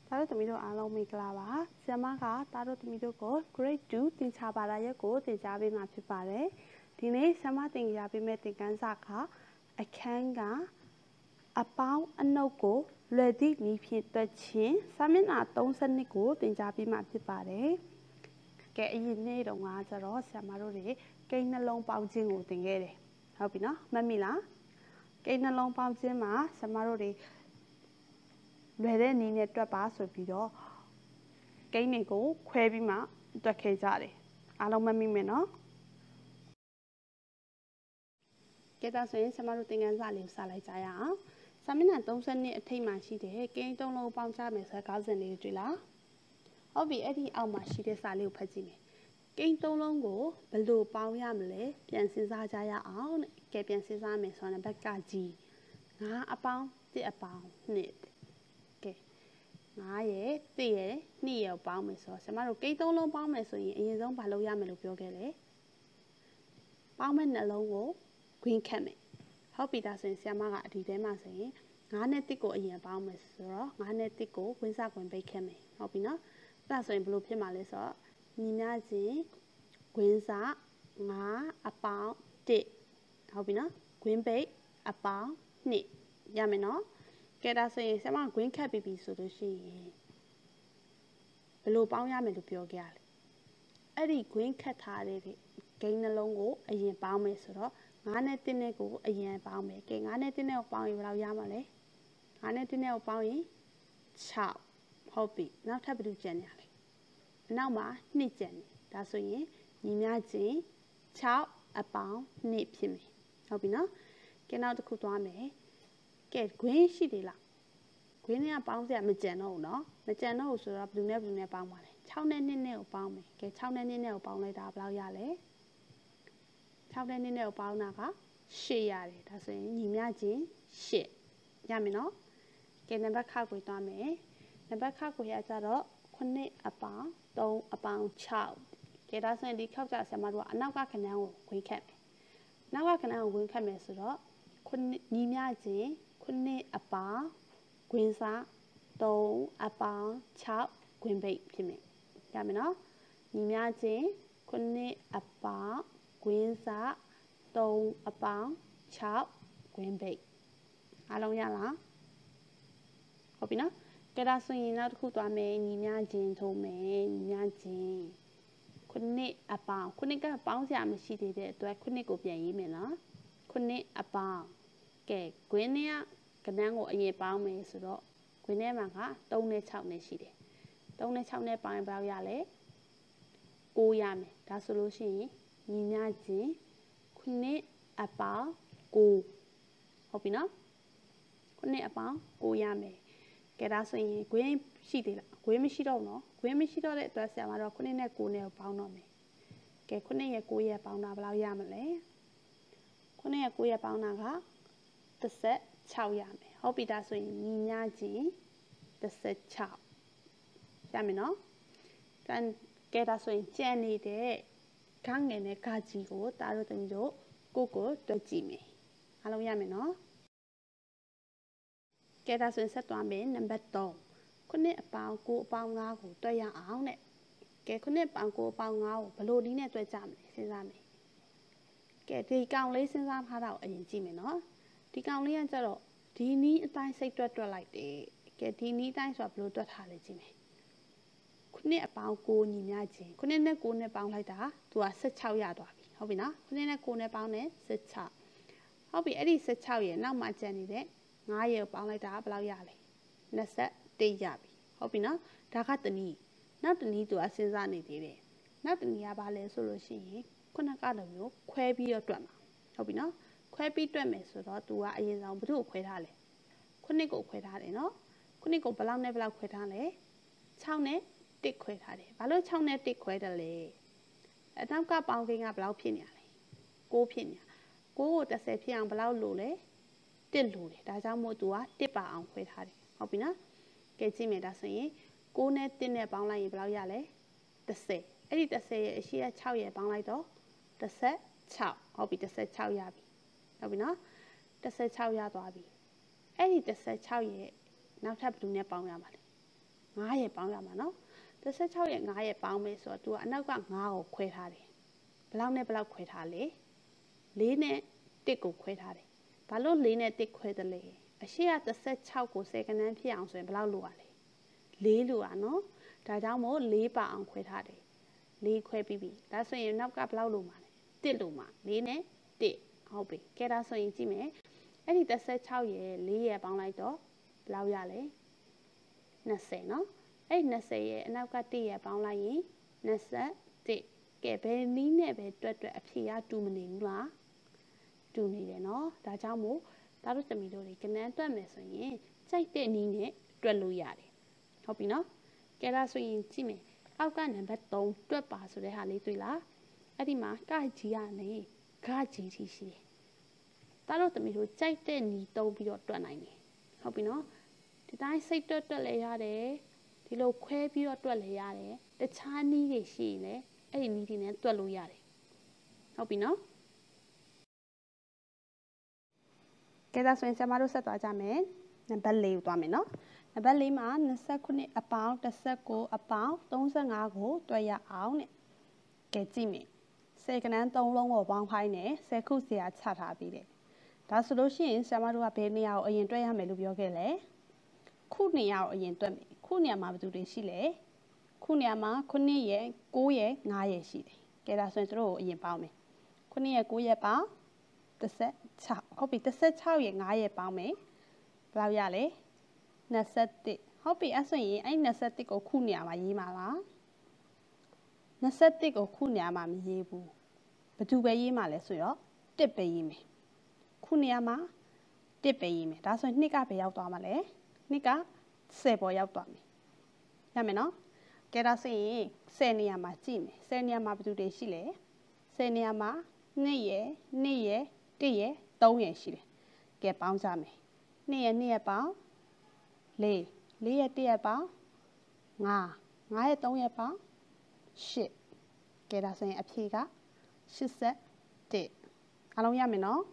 တာတို့သမီးတို့အားလုံးမင်္ဂလာပါဆရာမကတာတို့သမီးတို့ကို grade 2သင်္ချာဘာသာရပ်ကိုသင်ကြားပေးမှာဖြစ်ပါတယ်ဒီနေ့ဆရာမသင်ကြားပေးမယ့်သင်ခန်းစာကအခန်းကအပေါင်းအနှုတ်ကိုလွယ်သည့်နည်းဖြင့်တွက်ခြင်းစာမျက်နှာ32ကိုသင်ကြားပေးမှာဖြစ်ပါတယ်ကဲအရင်နေ့တုန်းကကျတော့ဆရာမတို့တွေကိန်းနှလုံးပေါင်းခြင်းကိုသင်ခဲ့တယ်ဟုတ်ပြီနော်မှတ်မိလားကိန်းနှလုံးပေါင်းခြင်းမှာဆရာမတို့တွေလွယ်တဲ့နည်းနဲ့တွက်ပါဆိုပြီးတော့ကိန်းတွေကိုခွဲပြီးမှတွက်ခဲ့ကြတယ်အားလုံးမှတ်မိမယ်နော်ကဲဒါဆိုရင်ဆရာမတို့သင်ခန်းစာလေးကိုစလိုက်ကြရအောင်စာမျက်နှာ32အထိပ်မှာရှိတဲ့ကိန်း3လုံးပေါင်းကြမယ်ဆိုတဲ့ခေါင်းစဉ်လေးကိုတွေ့လားဟုတ်ပြီအဲ့ဒီအောက်မှာရှိတဲ့စာလေးကိုဖတ်ကြည့်မယ်ကိန်း3လုံးကိုဘယ်လိုပေါင်းရမလဲပြန်စဉ်းစားကြရအောင်ကဲပြန်စဉ်းစားမယ်ဆိုတော့ဘက်ကကြီး9အပေါင်း1အပေါင်း2ကဲ9ရဲ့1ရဲ့2ရဲ့ပေါင်းမယ်ဆိုတော့ဆရာမတို့ကိန်း3လုံးပေါင်းမယ်ဆိုရင်အရင်ဆုံးဘာလုပ်ရမလဲလို့ပြောခဲ့လဲပေါင်းမဲ့နှလုံးကိုခွင်းခတ်မယ်ဟုတ်ပြီဒါဆိုရင်ဆရာမကအဒီထဲမှာဆိုရင်9နဲ့1ကိုအရင်ပေါင်းမယ်ဆိုတော့9နဲ့1ကိုခွင်းစခွင်းပိတ်ခတ်မယ်ဟုတ်ပြီနော်အဲ့ဒါဆိုရင်ဘယ်လိုဖြစ်မှာလဲဆိုတော့ညီမချင်းခွင်းစ9အပေါင်း1ဟုတ်ပြီနော်ခွင်းပိတ်အပေါင်း2ရမယ်နော်ကဲဒါဆိုရင်ဆရာမခွင်းခတ်ပြီးပြီဆိုလို့ရှိရင်ဘယ်လိုပေါင်းရမယ်လို့ပြောကြရလဲအဲ့ဒီခွင်းခတ်ထားတဲ့ဂိမ်းနှလုံးကိုအရင်ပေါင်းမယ်ဆိုတော့9နဲ့1နဲ့ကိုအရင်ပေါင်းမယ်ကဲ9နဲ့1နဲ့ကိုပေါင်းရင်ဘယ်လောက်ရမှာလဲ9နဲ့1နဲ့ကိုပေါင်းရင်6ဟုတ်ပြီနောက်ထပ်ဘယ်လိုကျန်နေရလဲအနောက်မှာ2ကျန်နေဒါဆိုရင်ညီမချင်း6အပေါင်း2ဖြစ်မယ်ဟုတ်ပြီနော်ကဲနောက်တစ်ခုသွားမယ်ကဲခွင်းရှိသေးလားခွင်းနဲ့ပေါင်းစရာမကြံတော့ဘူးနော်မကြံတော့ဘူးဆိုတော့ဘယ်လိုနဲ့ပေါင်းပါလဲ6နဲ့2နဲ့ကိုပေါင်းမယ်ကဲ6နဲ့2နဲ့ကိုပေါင်းလိုက်တာဘယ်လောက်ရလဲ6နဲ့2နဲ့ကိုပေါင်းတာက8ရတယ်ဒါဆိုရင်ညီမချင်း8ရမယ်နော်ကဲနံပါတ်ခါကိုသွားမယ်နံပါတ်ခါကိုရကြတော့9အပေါင်း3အပေါင်း6ကဲဒါဆိုရင်ဒီခောက်ကြဆရာမတို့ကအနောက်ကခဏန်းကိုခွင်းခတ်မယ်နောက်ကခဏန်းကိုခွင်းခတ်မယ်ဆိုတော့ညီမချင်း9အပေါင်းခွင်းစား3အပေါင်း6ခွင်းပိတ်ဖြစ်မယ်ရမယ်နော်ညီမချင်း9အပေါင်းခွင်းစား3အပေါင်း6ခွင်းပိတ်အားလုံးရလားဟုတ်ပြီနော်ကဲဒါဆိုရင်နောက်တစ်ခုသွားမယ်ညီမချင်းထိုးမယ်ညီမချင်း9အပေါင်း9ကပေါင်းစရာမရှိသေးတဲ့အတွက်9ကိုပြန်ရေးမယ်နော်9အပေါင်းကဲခွင်းနဲ့ကဏ္ဍကိုအရင်ပေါင်းမယ်ဆိုတော့ခွင်းထဲမှာက3နဲ့6နဲ့ရှိတယ်3နဲ့6နဲ့ပေါင်းရင်ဘယ်လောက်ရလဲ9ရမယ်ဒါဆိုလို့ရှိရင်ညီမချင်း9အပေါင်း9ဟုတ်ပြီနော်9အပေါင်း9ရမယ်ကဲဒါဆိုရင်ခွင်းရှိသေးလားခွင်းမရှိတော့ဘူးနော်ခွင်းမရှိတော့တဲ့အတွက်ဆရာမတို့9နဲ့9နဲ့ပေါင်းတော့မယ်ကဲ9ရဲ့9ရဲ့ပေါင်းတာဘယ်လောက်ရမလဲ9ရဲ့9ရဲ့ပေါင်းတာက16ရမယ်ဟုတ်ပြီဒါဆိုရင်ညီမချင်း16ရမယ်နော်ကဲဒါဆိုရင်ကြံနေတဲ့ခန်းငယ်နဲ့ခါကြီးကိုတားတို့သမီးတို့ကိုတွက်ကြည့်မယ်အားလုံးရမယ်နော်ကဲဒါဆိုရင်ဆက်သွားမယ်နံပါတ်3 9အပေါင်း9အပေါင်း5ကိုတွက်ရအောင်တဲ့ကဲ9အပေါင်း9အပေါင်း5ကိုဘယ်လိုနည်းနဲ့တွက်ကြမလဲစဉ်းစားမယ်ကဲဒီကောင်လေးစဉ်းစားထားတာကိုအရင်ကြည့်မယ်နော်ဒီကောင်လေးကကျတော့ဒီနီးအတိုင်းစိတ်တွက်လိုက်တယ်ကဲဒီနီးတိုင်းဆိုတာဘယ်လိုတွက်ထားလဲကြည့်မယ်9အပေါင်း9ညီမချင်း9နဲ့9နဲ့ပေါင်းလိုက်တာသူက16ရသွားပြီဟုတ်ပြီနော်9နဲ့9နဲ့ပေါင်းတယ်16ဟုတ်ပြီအဲ့ဒီ16ရဲ့နောက်မှာကျန်နေတဲ့9ရဲ့ပေါင်းလိုက်တာဘယ်လောက်ရလဲ21ရပြီဟုတ်ပြီနော်ဒါကတနည်းနောက်တနည်းသူကစဉ်းစားနေသေးတယ်နောက်တနည်းကဘာလဲဆိုလို့ရှိရင်ခုနကလိုမျိုးခွဲပြီးတော့တွက်မှာဟုတ်ပြီနော်ခွဲပြီးတွက်မယ်ဆိုတော့သူကအရင်ဆုံးဘယ်သူ့ကိုခွဲထားလဲ9ကိုခွဲထားတယ်နော်9ကိုဘယ်လောက်နဲ့ဘယ်လောက်ခွဲထားလဲ6နဲ့1ခွဲထားတယ်ဘာလို့6နဲ့1ခွဲတယ်လဲအနောက်ကပေါင်းကိန်းကဘယ်လောက်ဖြစ်နေရလဲ6ဖြစ်နေရ9ကို10ဖြစ်အောင်ဘယ်လောက်လိုလဲ1လိုတယ်ဒါကြောင့်မို့သူက1ပါအောင်ခွဲထားတယ်ဟုတ်ပြီနော်ကဲကြည့်မယ်ဒါဆိုရင်9နဲ့1နဲ့ပေါင်းလိုက်ရင်ဘယ်လောက်ရလဲ10အဲ့ဒီ10ရဲ့အရှိက6ရဲ့ပေါင်းလိုက်တော့16ဟုတ်ပြီ16ရပြီဟုတ်ပြီနော်16ရသွားပြီအဲ့ဒီ16ရဲ့နောက်ထပ်ဘယ်သူနဲ့ပေါင်းရမှာလဲ 9ရက်ပေါင်းရမှာနော်16ရက်9ရက်ပေါင်းမယ်ဆိုတော့ तू ကအနောက်က9ကိုခွဲထားတယ်ဘလောက်နဲ့ဘလောက်ခွဲထားလဲ4နဲ့1ကိုခွဲထားတယ်ဘာလို့4နဲ့1ခွဲတယ်လဲအရှိက16ကို10ကနန်းဖြစ်အောင်ဆိုရင်ဘလောက်လိုရလဲ4လိုရနော်ဒါကြောင့်မို့4ပါအောင်ခွဲထားတယ်4ခွဲပြီးပြီဒါဆိုရင်နောက်ကဘလောက်လိုမှာလဲ1လိုမှာ4နဲ့1ဟုတ်ပြီကဲဒါဆိုရင်ကြည့်မယ်အဲ့ဒီ16ရဲ့4ရဲ့ပေါင်းလိုက်တော့ဘယ်လောက်ရလဲ20နော်အဲ့20ရဲ့အနောက်က1ရဲ့ပေါင်းလိုက်ရင်21ကဲဘယ်နည်းနဲ့ပဲတွက်အဖြေကတူမနေဘူးလားတူနေတယ်နော်ဒါကြောင့်မို့ဒါတို့သမီးတို့တွေကဏ္ဍတွက်မယ်ဆိုရင်ကြိုက်တဲ့နည်းနဲ့တွက်လို့ရတယ်ဟုတ်ပြီနော်ကဲဒါဆိုရင်ကြည့်မယ်အောက်ကနံပါတ်3တွက်ပါဆိုတဲ့ဟာလေးတွေ့လားအဲ့ဒီမှာကကြီးကနေဂကြီးထိရှိတယ်ဒါတို့သမီးတို့ကြိုက်တဲ့နည်းသုံးပြီးတော့တွက်နိုင်တယ်ဟုတ်ပြီနော်ဒီတိုင်းစိတ်တွက်လဲရတယ်ဒီလိုခွဲပြီးတော့တွက်လဲရတယ်တခြားနည်းတွေရှိရင်လည်းအဲ့ဒီနည်းတွေနဲ့တွက်လို့ရတယ်ဟုတ်ပြီနော်ကဲဒါဆိုရင်ဆရာမတို့ဆက်သွားကြမယ်နံပါတ်4ကိုသွားမယ်နော်နံပါတ်4မှာ29အပေါင်း19အပေါင်း35ကိုတွက်ရအောင်တဲ့ကဲကြည့်မယ်10ကဏ္ဍ3လုံးကိုပေါင်းခိုင်းတယ်10ခုစီရာချထားပြီးတယ်ဒါဆိုလို့ရှိရင်ဆရာမတို့ကဘယ်နေရာကိုအရင်တွက်ရမယ်လို့ပြောခဲ့လဲခုနေရာကိုအရင်တွက်မယ်ခုနေရာမှာဘယ်သူတွေရှိလဲခုနေရာမှာ9ရက်9ရက်5ရက်ရှိတယ်ကဲဒါဆိုရင်တို့ကိုအရင်ပေါင်းမယ်9ရက်9ရက်ပေါင်း16ဟုတ်ပြီ16ရက်5ရက်ပေါင်းမယ်ဘယ်လောက်ရလဲ21ဟုတ်ပြီအဲ့ဆိုရင်အဲ့21ကိုခုနေရာမှာရေးမှာလား21ကိုခုနေရာမှာမရေးဘူးဘယ်သူပဲရေးမှာလဲဆိုတော့1ပဲရေးမယ်ခုနေရာမှာ1ပဲရေးမယ်ဒါဆိုရင်2ကဘယ်ရောက်သွားမှာလဲ2က10ပေါ်ရောက်သွားမယ်ရမယ်နော်ကဲဒါဆိုရင်10နေရာမှာကြည့်မယ်10နေရာမှာဘယ်သူတွေရှိလဲ10နေရာမှာ2ရက်2ရက်1ရက်3ရက်ရှိတယ်ကဲပေါင်းကြမယ်2ရက်2ရက်ပေါင်း4 4ရက်1ရက်ပေါင်း5 5ရက်3ရက်ပေါင်း8ကဲဒါဆိုရင်အဖြေက81အားလုံးရမယ်နော်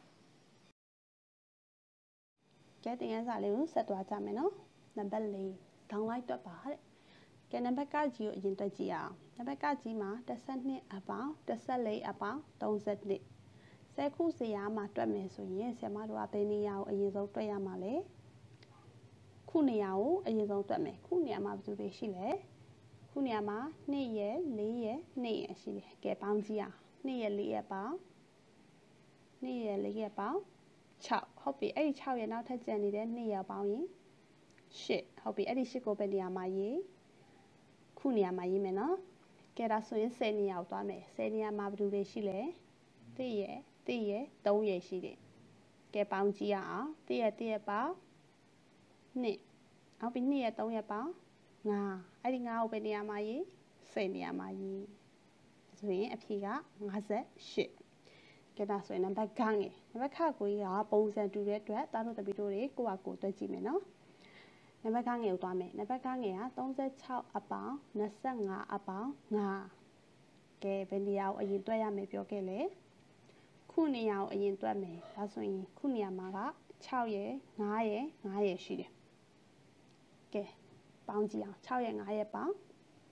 ကဲသင်ခန်းစာလေးကိုဆက်သွားကြမယ်နော်နံပါတ်4ဒေါင်းလိုက်တွက်ပါတဲ့ကဲနံပါတ်ကကြီးကိုအရင်တွက်ကြည့်အောင်နံပါတ်ကကြီးမှာ12အပေါင်း14အပေါင်း32 10ခုစီရာမှာတွက်မယ်ဆိုရင်ဆရာမတို့ကဘယ်နေရာကိုအရင်ဆုံးတွက်ရမှာလဲခုနေရာကိုအရင်ဆုံးတွက်မယ်ခုနေရာမှာဘယ်သူတွေရှိလဲခုနေရာမှာ2ရက်4ရက်2ရက်ရှိတယ်ကဲပေါင်းကြည့်အောင်2ရက်4ရက်ပေါင်း2ရက်4ရက်ပေါင်း6ဟုတ်ပြီအဲ့ဒီ6ရက်နောက်ထပ်ကျန်နေတဲ့2ရက်ပေါင်းရင်8ဟုတ်ပြီအဲ့ဒီ8ကိုပဲနေရာမှာရေးခုနေရာမှာရေးမယ်နော်ကဲဒါဆိုရင်10နေရာကိုသွားမယ်10နေရာမှာဘယ်သူတွေရှိလဲ1ရက်1ရက်3ရက်ရှိတယ်ကဲပေါင်းကြည့်ရအောင်1ရက်1ရက်ပေါင်း2ဟုတ်ပြီ2ရက်3ရက်ပေါင်း5အဲ့ဒီ5ကိုပဲနေရာမှာရေး10နေရာမှာရေးဆိုရင်အဖြေက58ကဲဒါဆိုရင်နံပါတ်9ငယ်နံပါတ်ခကိုကြီးကပုံစံတူတဲ့အတွက်တားတို့တပီတို့တွေကိုယ့်ဟာကိုယ်တွက်ကြည့်မယ်နော်နံပါတ်9ငယ်ကိုသွားမယ်နံပါတ်9ငယ်က36အပေါင်း25အပေါင်း5ကဲဘယ်နေရာကိုအရင်တွက်ရမယ်ပြောခဲ့လဲခုနေရာကိုအရင်တွက်မယ်ဒါဆိုရင်ခုနေရာမှာက6ရက်5ရက်5ရက်ရှိတယ်ကဲပေါင်းကြည့်အောင်6ရက်5ရက်ပေါင်း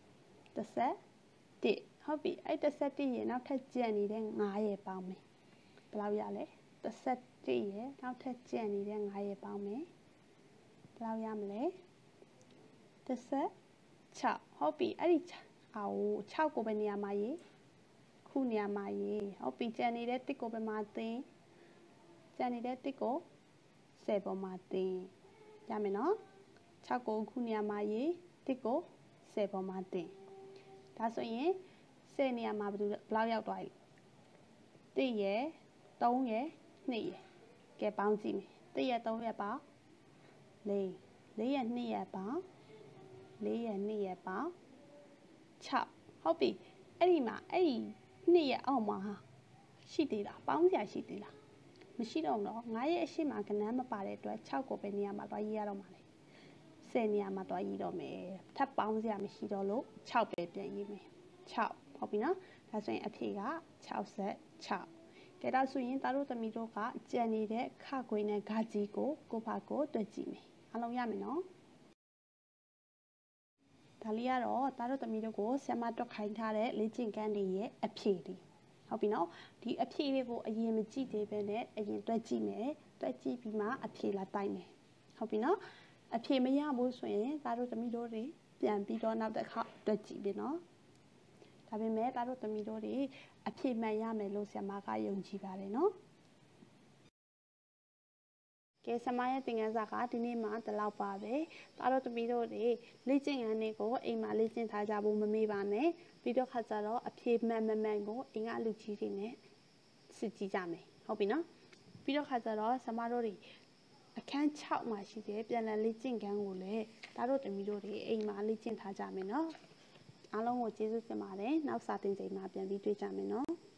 31ဟုတ်ပြီအဲ့31ရက်နောက်ထပ်ကျန်နေတဲ့5ရက်ပေါင်းမယ်ဘယ်လောက်ရလဲ31ရက်နောက်ထပ်ကျန်နေတဲ့5ရက်ပေါင်းမယ်ဘယ်လောက်ရမလဲ16ဟုတ်ပြီအဲ့ဒီ6ကိုပဲနေရာမှာရေးခုနေရာမှာရေးဟုတ်ပြီကျန်နေတဲ့1ကိုပဲမှာသင်ကျန်နေတဲ့1ကို10ပေါ်မှာသင်ရမယ်နော်6ကိုခုနေရာမှာရေး1ကို10ပေါ်မှာသင်ဒါဆိုရင်10နေရာမှာဘယ်လောက်ရောက်သွားပြီ1ရက်3ရက်2ရက်ကဲပေါင်းကြည့်မယ်1ရက်3ရက်ပေါင်း4ရက်2ရက်ပေါင်း4ရက်2ရက်ပေါင်း6ဟုတ်ပြီအဲ့ဒီမှာအဲ့ဒီ2ရက်အောက်မှာရှိသေးလားပေါင်းစရာရှိသေးလားမရှိတော့တော့9ရက်အရှိမကဏ္ဍမပါတဲ့အတွက်6ကိုပဲနေရာမှာသွားရေးရတော့မှာလေ10နေရာမှာသွားရေးတော့မယ်ထပ်ပေါင်းစရာမရှိတော့လို့6ပဲပြန်ရေးမယ်6ဟုတ်ပြီနော်ဒါဆိုရင်အဖြေက66ကဲဒါဆိုရင်သားတို့သမီးတို့ကကြံနေတဲ့ခခွေနဲ့ဂါကြီးကိုကိုဖာကိုတွက်ကြည့်မယ်အားလုံးရမယ်နော်ဒါလေးကတော့သားတို့သမီးတို့ကိုဆရာမတွက်ခိုင်းထားတဲ့လေ့ကျင့်ခန်းတွေရဲ့အဖြေတွေဟုတ်ပြီနော်ဒီအဖြေတွေကိုအရင်မကြည့်သေးဘဲနဲ့အရင်တွက်ကြည့်မယ်တွက်ကြည့်ပြီးမှအဖြေလာတိုက်မယ်ဟုတ်ပြီနော်အဖြေမရဘူးဆိုရင်သားတို့သမီးတို့တွေပြန်ပြီးတော့နောက်တစ်ခါတွက်ကြည့်ပြီနော်ဒါပေမဲ့သားတို့သမီးတို့တွေအဖြေမှန်ရမယ်လို့ဆရာမကယုံကြည်ပါတယ်နော်ကဲဆရာမရဲ့သင်ခန်းစာကဒီနေ့မှဒီလောက်ပါပဲသားတို့သမီးတို့တွေလေ့ကျင့်ခန်းတွေကိုအိမ်မှာလေ့ကျင့်ထားကြဖို့မမေ့ပါနဲ့ပြီးတော့ခါကြတော့အဖြေမှန်ကိုအိမ်ကလူကြီးတွေနဲ့စစ်ကြည့်ကြမယ်ဟုတ်ပြီနော်ပြီးတော့ခါကြတော့ဆရာမတို့တွေအခန်း6မှာရှိတဲ့ပြန်လည်လေ့ကျင့်ခန်းကိုလည်းသားတို့သမီးတို့တွေအိမ်မှာလေ့ကျင့်ထားကြမယ်နော်အားလုံးကိုကျေးဇူးတင်ပါတယ်နောက်စာသင်ချိန်မှာပြန်ပြီးတွေ့ကြမယ်နော်